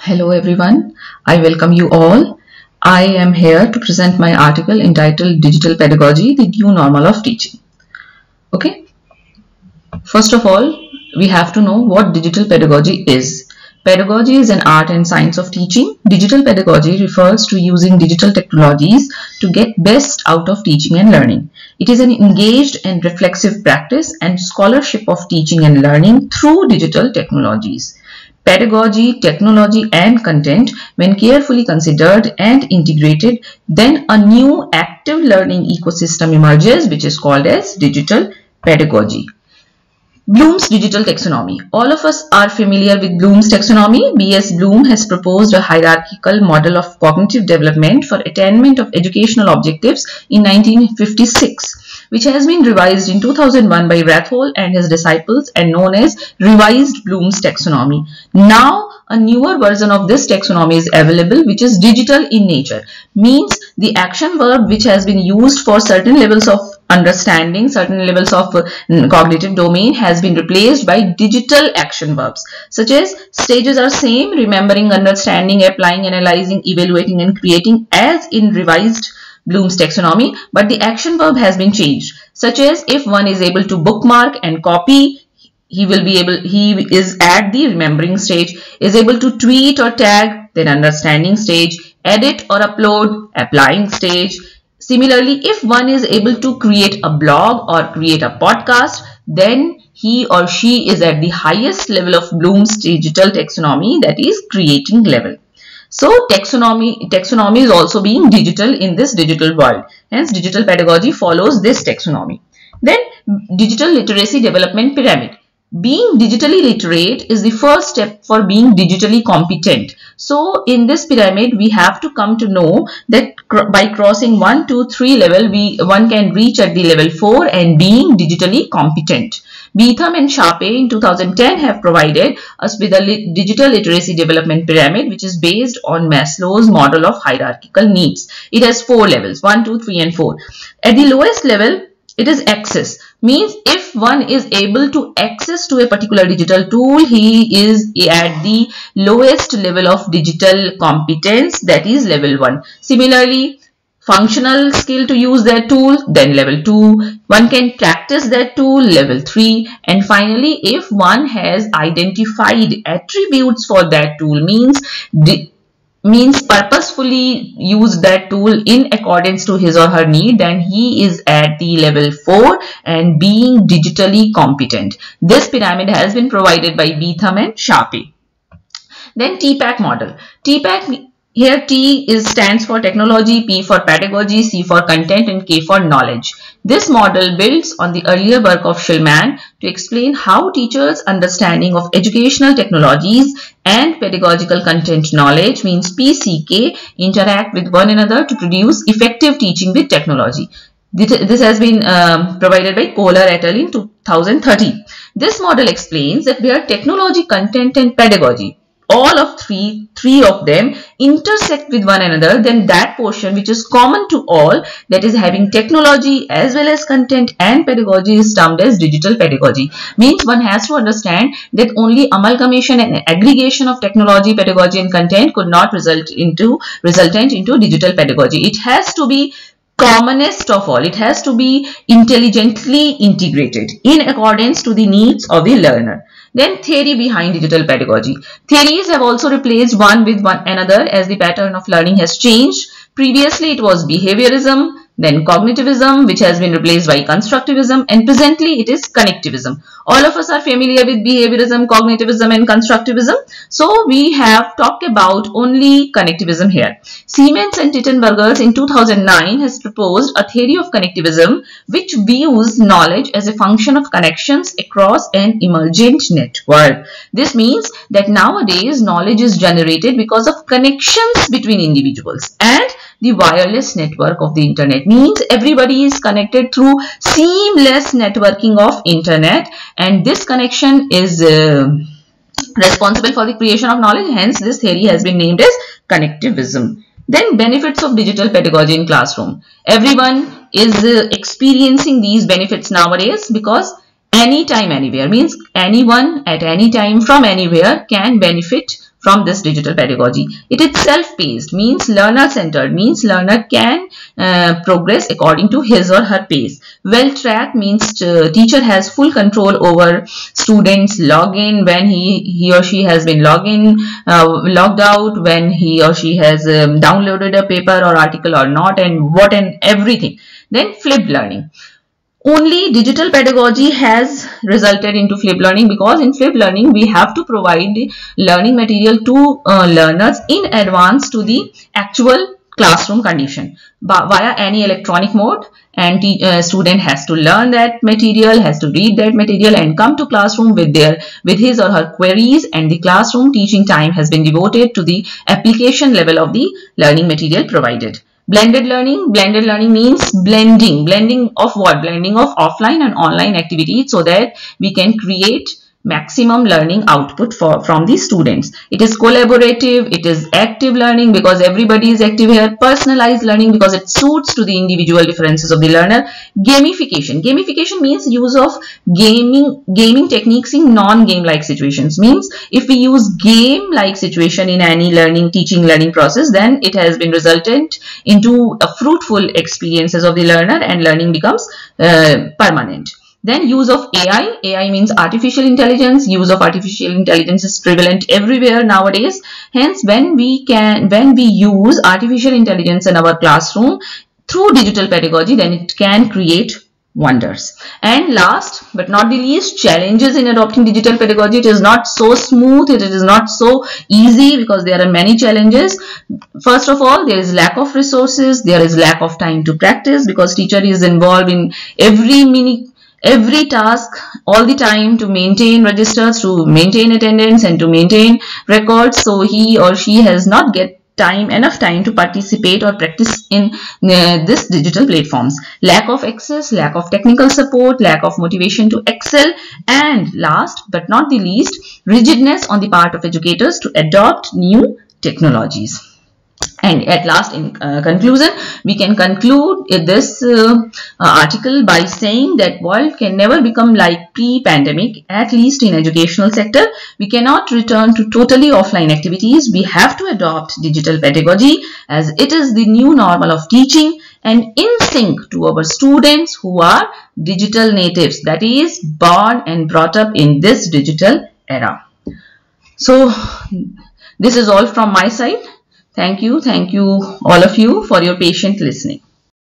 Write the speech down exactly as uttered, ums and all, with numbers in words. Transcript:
Hello everyone, I welcome you all. I am here to present my article entitled Digital Pedagogy, the New Normal of Teaching. Okay, first of all, we have to know what digital pedagogy is. Pedagogy is an art and science of teaching. Digital pedagogy refers to using digital technologies to get best out of teaching and learning. It is an engaged and reflexive practice and scholarship of teaching and learning through digital technologies. Pedagogy, technology and content, when carefully considered and integrated, then a new active learning ecosystem emerges, which is called as digital pedagogy. Bloom's digital taxonomy. All of us are familiar with Bloom's taxonomy. B S Bloom has proposed a hierarchical model of cognitive development for attainment of educational objectives in nineteen fifty-six, which has been revised in two thousand one by Rathole and his disciples and known as Revised Bloom's Taxonomy. Now, a newer version of this taxonomy is available, which is digital in nature. Means the action verb which has been used for certain levels of understanding, certain levels of uh, cognitive domain has been replaced by digital action verbs, such as stages are same: remembering, understanding, applying, analyzing, evaluating and creating as in Revised Bloom's taxonomy, but the action verb has been changed, such as if one is able to bookmark and copy, he will be able, he is at the remembering stage, is able to tweet or tag, then understanding stage, edit or upload, applying stage. Similarly, if one is able to create a blog or create a podcast, then he or she is at the highest level of Bloom's digital taxonomy, that is creating level. So taxonomy, taxonomy is also being digital in this digital world. Hence, digital pedagogy follows this taxonomy. Then, digital literacy development pyramid. Being digitally literate is the first step for being digitally competent. So, in this pyramid, we have to come to know that by crossing one, two, three level, we one can reach at the level four and being digitally competent. Beetham and Sharpe in two thousand ten have provided us with a digital literacy development pyramid, which is based on Maslow's model of hierarchical needs. It has four levels, one, two, three and four. At the lowest level, it is access. Means if one is able to access to a particular digital tool, he is at the lowest level of digital competence, that is level one. Similarly, functional skill to use that tool, then level two. One can practice that tool, level three. And finally, if one has identified attributes for that tool, means means purposefully use that tool in accordance to his or her need, then he is at the level four and being digitally competent. This pyramid has been provided by Beetham and Sharpe. Then T PACK model. T PACK, here T is stands for technology, P for pedagogy, C for content and K for knowledge. This model builds on the earlier work of Shillman to explain how teachers' understanding of educational technologies and pedagogical content knowledge, means P C K, interact with one another to produce effective teaching with technology. This has been um, provided by Kohler et al. In two thousand thirteen. This model explains that where technology, content and pedagogy, all of three, three of them intersect with one another, then that portion which is common to all, that is having technology as well as content and pedagogy, is termed as digital pedagogy. Means one has to understand that only amalgamation and aggregation of technology, pedagogy and content could not result into resultant into digital pedagogy. It has to be commonest of all. It has to be intelligently integrated in accordance to the needs of the learner. Then theory behind digital pedagogy. Theories have also replaced one with one another as the pattern of learning has changed. Previously it was behaviorism, then cognitivism, which has been replaced by constructivism, and presently it is connectivism. All of us are familiar with behaviorism, cognitivism and constructivism. So we have talked about only connectivism here. Siemens and Tittenberger in two thousand nine has proposed a theory of connectivism which views knowledge as a function of connections across an emergent network. This means that nowadays knowledge is generated because of connections between individuals, and the wireless network of the internet means everybody is connected through seamless networking of internet, and this connection is uh, responsible for the creation of knowledge. Hence, this theory has been named as connectivism. Then benefits of digital pedagogy in classroom. Everyone is uh, experiencing these benefits nowadays because anytime, anywhere means anyone at any time from anywhere can benefit from this digital pedagogy. It is self-paced, means learner-centered, means learner can uh, progress according to his or her pace. Well-tracked means uh, teacher has full control over students' login, when he, he or she has been login, uh, logged out, when he or she has um, downloaded a paper or article or not, and what and everything. Then flipped learning. Only digital pedagogy has resulted into flipped learning, because in flipped learning we have to provide learning material to uh, learners in advance to the actual classroom condition via any electronic mode, and the uh, student has to learn that material, has to read that material and come to classroom with their with his or her queries, and the classroom teaching time has been devoted to the application level of the learning material provided. Blended learning. Blended learning means blending. Blending of what? Blending of offline and online activities, so that we can create maximum learning output for from the students. It is collaborative, it is active learning because everybody is active here. Personalized learning because it suits to the individual differences of the learner. Gamification. Gamification means use of gaming gaming techniques in non-game like situations. Means if we use game like situation in any learning, teaching, learning process, then it has been resultant into a fruitful experiences of the learner, and learning becomes uh, permanent. Then use of A I. A I means artificial intelligence. Use of artificial intelligence is prevalent everywhere nowadays. Hence, when we can, when we use artificial intelligence in our classroom through digital pedagogy, then it can create wonders. And last but not the least, challenges in adopting digital pedagogy. It is not so smooth, it is not so easy because there are many challenges. First of all, there is lack of resources, there is lack of time to practice, because teacher is involved in every mini every task all the time to maintain registers, to maintain attendance and to maintain records. So he or she has not get time enough time to participate or practice in uh, this digital platforms. Lack of access, lack of technical support, lack of motivation to excel, and last but not the least, rigidness on the part of educators to adopt new technologies. And at last, in uh, conclusion, we can conclude this uh, uh, article by saying that world can never become like pre-pandemic, at least in educational sector. We cannot return to totally offline activities. We have to adopt digital pedagogy as it is the new normal of teaching, and in sync to our students who are digital natives, that is born and brought up in this digital era. So this is all from my side. Thank you. Thank you all of you for your patient listening.